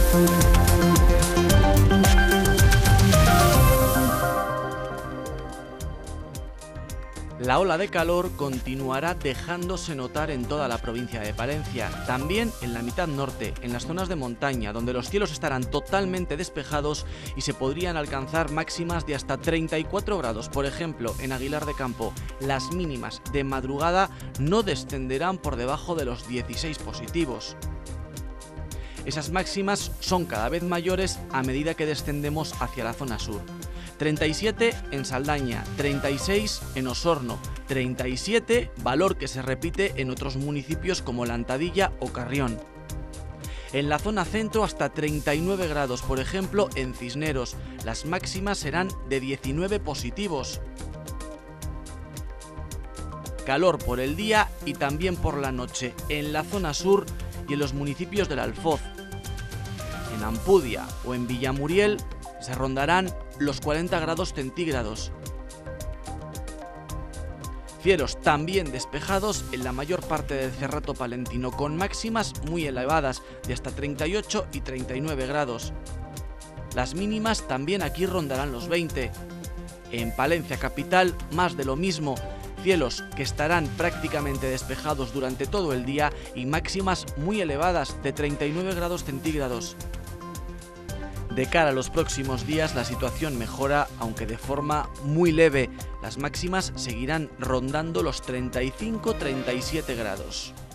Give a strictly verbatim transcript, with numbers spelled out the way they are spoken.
La ola de calor continuará dejándose notar en toda la provincia de Palencia, también en la mitad norte, en las zonas de montaña, donde los cielos estarán totalmente despejados y se podrían alcanzar máximas de hasta treinta y cuatro grados. Por ejemplo, en Aguilar de Campo, las mínimas de madrugada no descenderán por debajo de los dieciséis positivos. Esas máximas son cada vez mayores a medida que descendemos hacia la zona sur. treinta y siete en Saldaña, treinta y seis en Osorno, treinta y siete, valor que se repite en otros municipios como Lantadilla o Carrión. En la zona centro hasta treinta y nueve grados, por ejemplo en Cisneros, las máximas serán de diecinueve positivos. Calor por el día y también por la noche en la zona sur y en los municipios del Alfoz. En Ampudia o en Villamuriel se rondarán los cuarenta grados centígrados. Cielos también despejados en la mayor parte del Cerrato palentino, con máximas muy elevadas de hasta treinta y ocho y treinta y nueve grados. Las mínimas también aquí rondarán los veinte. En Palencia capital, más de lo mismo. Cielos que estarán prácticamente despejados durante todo el día y máximas muy elevadas de treinta y nueve grados centígrados. De cara a los próximos días la situación mejora, aunque de forma muy leve. Las máximas seguirán rondando los treinta y cinco a treinta y siete grados.